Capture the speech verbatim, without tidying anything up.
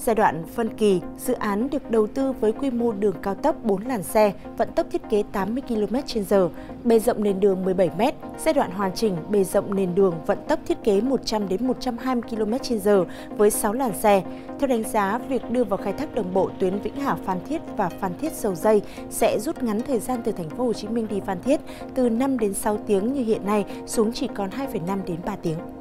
Giai đoạn phân kỳ, dự án được đầu tư với quy mô đường cao tốc bốn làn xe, vận tốc thiết kế tám mươi ki lô mét trên giờ, bề rộng nền đường mười bảy mét, giai đoạn hoàn chỉnh bề rộng nền đường vận tốc thiết kế một trăm đến một trăm hai mươi ki lô mét trên giờ với sáu làn xe. Theo đánh giá, việc đưa vào khai thác đồng bộ tuyến Vĩnh Hảo Phan Thiết và Phan Thiết Dầu Giây sẽ rút ngắn thời gian từ thành phố Hồ Chí Minh đi Phan Thiết từ năm đến sáu tiếng như hiện nay xuống chỉ còn hai phẩy năm đến ba tiếng.